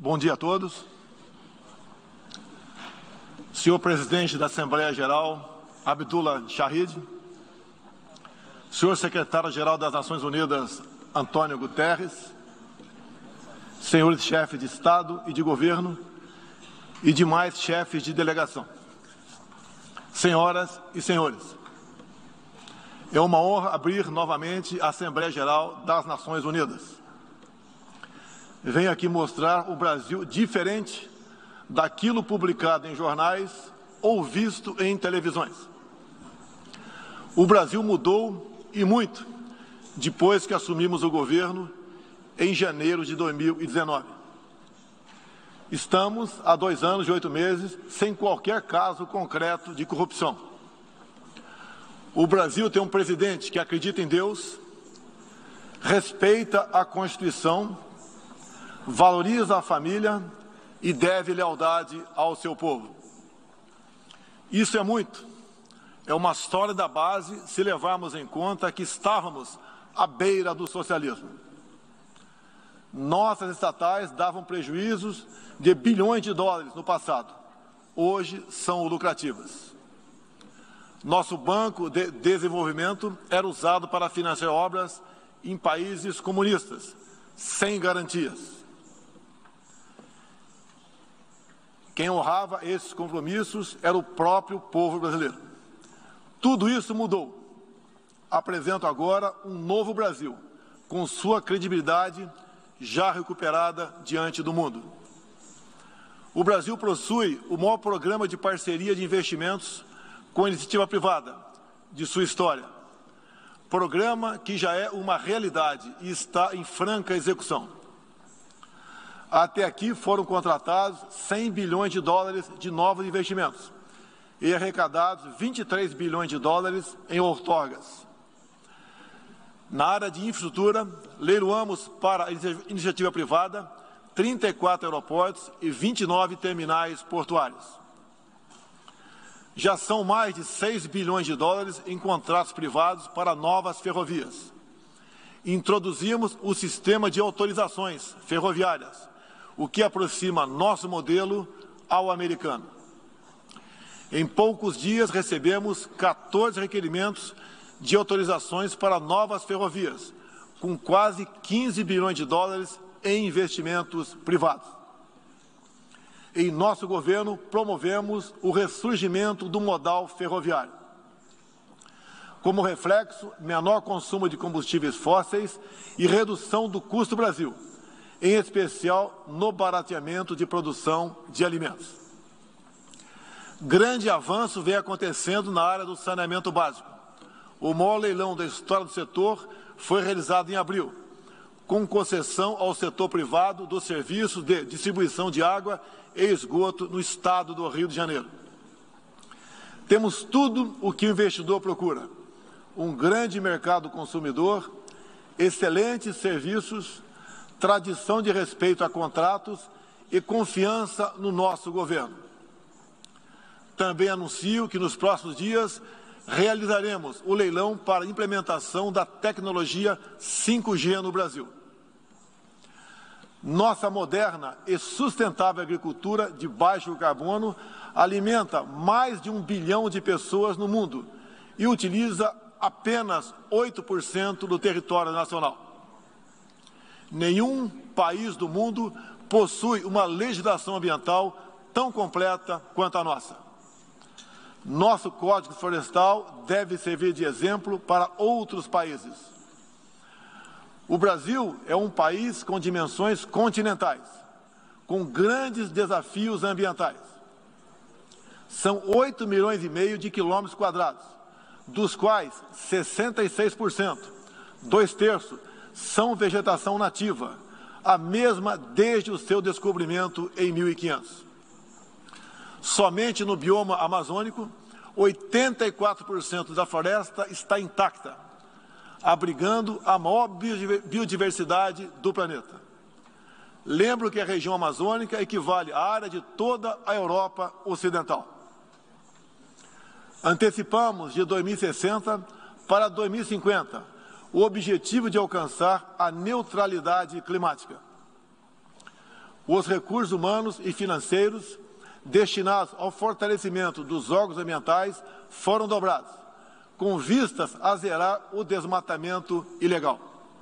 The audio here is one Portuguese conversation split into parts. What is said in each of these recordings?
Bom dia a todos. Senhor Presidente da Assembleia Geral, Abdullah Shahid, Senhor Secretário-Geral das Nações Unidas, Antônio Guterres, senhores chefes de Estado e de Governo e demais chefes de delegação, senhoras e senhores, é uma honra abrir novamente a Assembleia Geral das Nações Unidas. Venho aqui mostrar o Brasil diferente daquilo publicado em jornais ou visto em televisões. O Brasil mudou e muito depois que assumimos o governo em janeiro de 2019. Estamos há 2 anos e 8 meses sem qualquer caso concreto de corrupção. O Brasil tem um presidente que acredita em Deus, respeita a Constituição, valoriza a família e deve lealdade ao seu povo. Isso é muito. É uma sólida base se levarmos em conta que estávamos à beira do socialismo. Nossas estatais davam prejuízos de bilhões de dólares no passado. Hoje são lucrativas. Nosso Banco de Desenvolvimento era usado para financiar obras em países comunistas, sem garantias. Quem honrava esses compromissos era o próprio povo brasileiro. Tudo isso mudou. Apresento agora um novo Brasil, com sua credibilidade já recuperada diante do mundo. O Brasil possui o maior programa de parceria de investimentos com a iniciativa privada de sua história. Programa que já é uma realidade e está em franca execução. Até aqui foram contratados 100 bilhões de dólares de novos investimentos e arrecadados 23 bilhões de dólares em outorgas. Na área de infraestrutura, leiloamos para a iniciativa privada 34 aeroportos e 29 terminais portuários. Já são mais de 6 bilhões de dólares em contratos privados para novas ferrovias. Introduzimos o sistema de autorizações ferroviárias, o que aproxima nosso modelo ao americano. Em poucos dias recebemos 14 requerimentos de autorizações para novas ferrovias, com quase 15 bilhões de dólares em investimentos privados. Em nosso governo, promovemos o ressurgimento do modal ferroviário. Como reflexo, menor consumo de combustíveis fósseis e redução do custo Brasil, em especial no barateamento de produção de alimentos. Grande avanço vem acontecendo na área do saneamento básico. O maior leilão da história do setor foi realizado em abril, com concessão ao setor privado dos serviços de distribuição de água e esgoto no estado do Rio de Janeiro. Temos tudo o que o investidor procura: um grande mercado consumidor, excelentes serviços, tradição de respeito a contratos e confiança no nosso governo. Também anuncio que nos próximos dias realizaremos o leilão para a implementação da tecnologia 5G no Brasil. Nossa moderna e sustentável agricultura de baixo carbono alimenta mais de 1 bilhão de pessoas no mundo e utiliza apenas 8% do território nacional. Nenhum país do mundo possui uma legislação ambiental tão completa quanto a nossa. Nosso Código Florestal deve servir de exemplo para outros países. O Brasil é um país com dimensões continentais, com grandes desafios ambientais. São 8,5 milhões de quilômetros quadrados, dos quais 66%, 2/3, são vegetação nativa, a mesma desde o seu descobrimento em 1500. Somente no bioma amazônico, 84% da floresta está intacta, abrigando a maior biodiversidade do planeta. Lembro que a região amazônica equivale à área de toda a Europa Ocidental. Antecipamos de 2060 para 2050 o objetivo de alcançar a neutralidade climática. os recursos humanos e financeiros destinados ao fortalecimento dos órgãos ambientais foram dobrados, com vistas a zerar o desmatamento ilegal.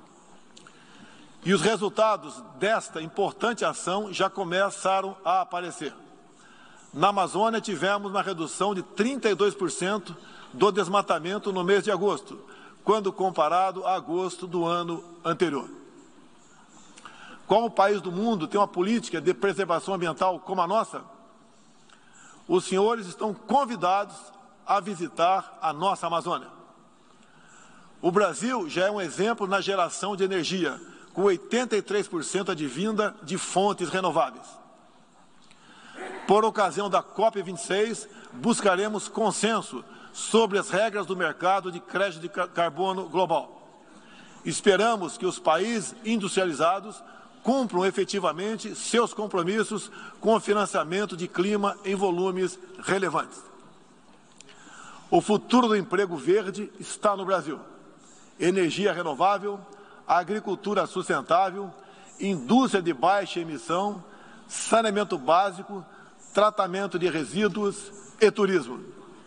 E os resultados desta importante ação já começaram a aparecer. Na Amazônia, tivemos uma redução de 32% do desmatamento no mês de agosto, quando comparado a agosto do ano anterior. Qual país do mundo tem uma política de preservação ambiental como a nossa? Os senhores estão convidados a visitar a nossa Amazônia. O Brasil já é um exemplo na geração de energia, com 83% advinda de fontes renováveis. Por ocasião da COP26, buscaremos consenso sobre as regras do mercado de crédito de carbono global. Esperamos que os países industrializados cumpram efetivamente seus compromissos com o financiamento de clima em volumes relevantes. O futuro do emprego verde está no Brasil. Energia renovável, agricultura sustentável, indústria de baixa emissão, saneamento básico, tratamento de resíduos e turismo.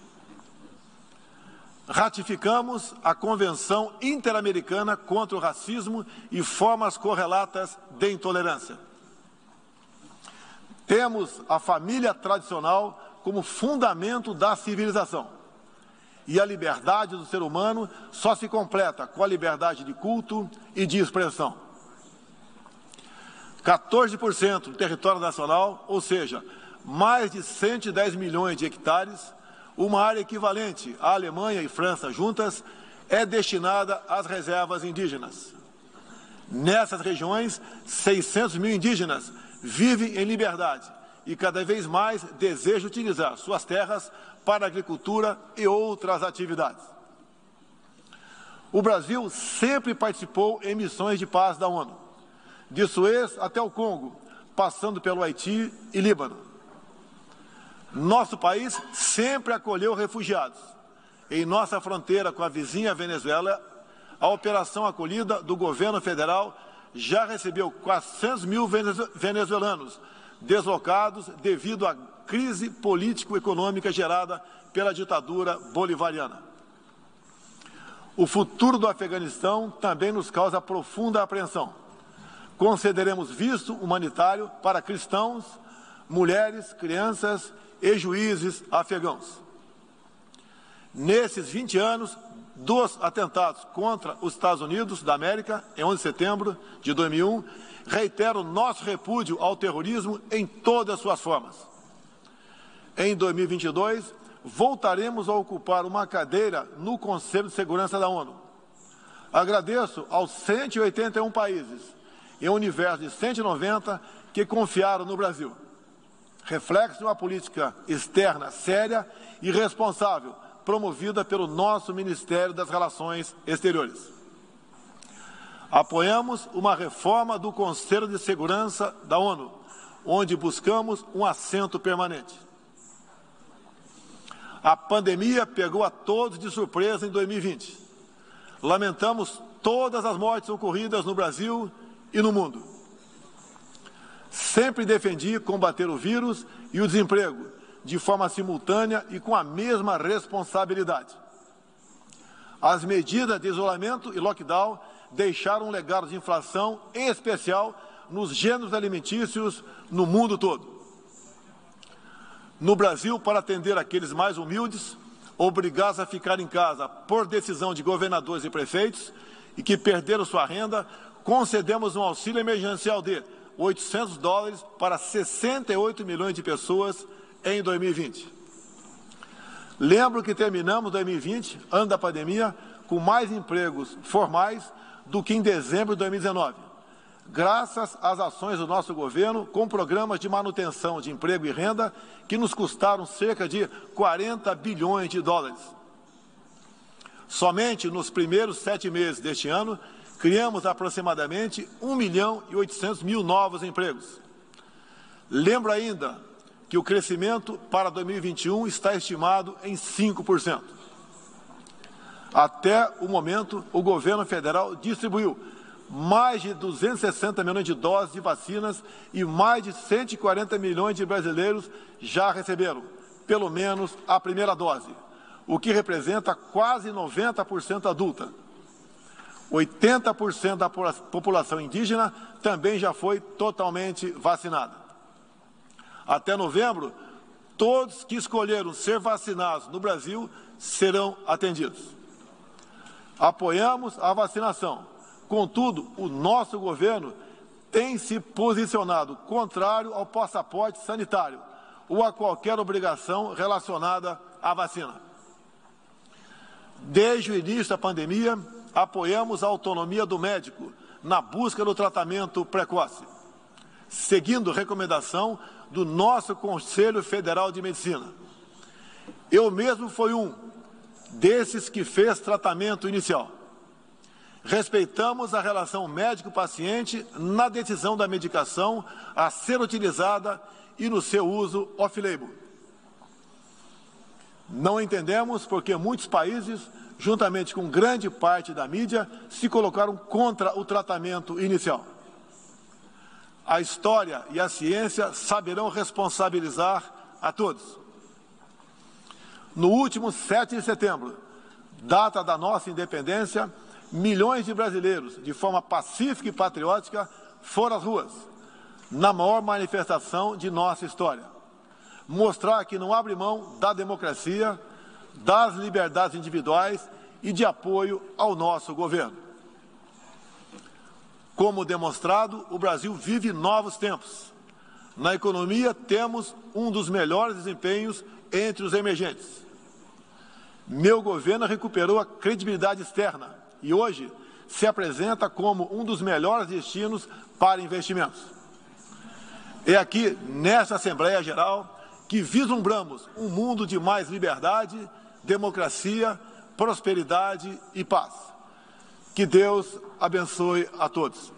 Ratificamos a Convenção Interamericana contra o Racismo e formas correlatas de intolerância. Temos a família tradicional como fundamento da civilização. E a liberdade do ser humano só se completa com a liberdade de culto e de expressão. 14% do território nacional, ou seja, mais de 110 milhões de hectares, uma área equivalente à Alemanha e França juntas, é destinada às reservas indígenas. Nessas regiões, 600 mil indígenas vivem em liberdade e cada vez mais desejam utilizar suas terras para a agricultura e outras atividades. O Brasil sempre participou em missões de paz da ONU, de Suez até o Congo, passando pelo Haiti e Líbano. Nosso país sempre acolheu refugiados. Em nossa fronteira com a vizinha Venezuela, a operação acolhida do governo federal já recebeu 400 mil venezuelanos deslocados devido à crise político-econômica gerada pela ditadura bolivariana. O futuro do Afeganistão também nos causa profunda apreensão. Concederemos visto humanitário para cristãos, mulheres, crianças e juízes afegãos. Nesses 20 anos dos atentados contra os Estados Unidos da América, em 11 de setembro de 2001, reitero nosso repúdio ao terrorismo em todas as suas formas. Em 2022, voltaremos a ocupar uma cadeira no Conselho de Segurança da ONU. Agradeço aos 181 países, em um universo de 190, que confiaram no Brasil. Reflexo de uma política externa séria e responsável, promovida pelo nosso Ministério das Relações Exteriores. Apoiamos uma reforma do Conselho de Segurança da ONU, onde buscamos um assento permanente. A pandemia pegou a todos de surpresa em 2020. Lamentamos todas as mortes ocorridas no Brasil e no mundo. Sempre defendi combater o vírus e o desemprego de forma simultânea e com a mesma responsabilidade. As medidas de isolamento e lockdown deixaram um legado de inflação, em especial nos gêneros alimentícios no mundo todo. No Brasil, para atender aqueles mais humildes, obrigados a ficar em casa por decisão de governadores e prefeitos e que perderam sua renda, concedemos um auxílio emergencial de $800 para 68 milhões de pessoas em 2020. Lembro que terminamos 2020, ano da pandemia, com mais empregos formais do que em dezembro de 2019, graças às ações do nosso governo com programas de manutenção de emprego e renda que nos custaram cerca de 40 bilhões de dólares. Somente nos primeiros 7 meses deste ano, criamos aproximadamente 1.800.000 novos empregos. Lembro ainda que o crescimento para 2021 está estimado em 5%. Até o momento, o governo federal distribuiu mais de 260 milhões de doses de vacinas e mais de 140 milhões de brasileiros já receberam, pelo menos, a primeira dose, o que representa quase 90% adulta. 80% da população indígena também já foi totalmente vacinada. Até novembro, todos que escolheram ser vacinados no Brasil serão atendidos. Apoiamos a vacinação. Contudo, o nosso governo tem se posicionado contrário ao passaporte sanitário ou a qualquer obrigação relacionada à vacina. Desde o início da pandemia, apoiamos a autonomia do médico na busca do tratamento precoce, seguindo recomendação do nosso Conselho Federal de Medicina. Eu mesmo fui um desses que fez tratamento inicial. Respeitamos a relação médico-paciente na decisão da medicação a ser utilizada e no seu uso off-label. Não entendemos porque muitos países, juntamente com grande parte da mídia, se colocaram contra o tratamento inicial. A história e a ciência saberão responsabilizar a todos. No último 7 de setembro, data da nossa independência, milhões de brasileiros, de forma pacífica e patriótica, foram às ruas, na maior manifestação de nossa história. Mostrar que não abre mão da democracia, das liberdades individuais e de apoio ao nosso governo. Como demonstrado, o Brasil vive novos tempos. Na economia, temos um dos melhores desempenhos entre os emergentes. Meu governo recuperou a credibilidade externa e hoje se apresenta como um dos melhores destinos para investimentos. É aqui, nesta Assembleia Geral, que vislumbramos um mundo de mais liberdade, democracia, prosperidade e paz. Que Deus abençoe a todos.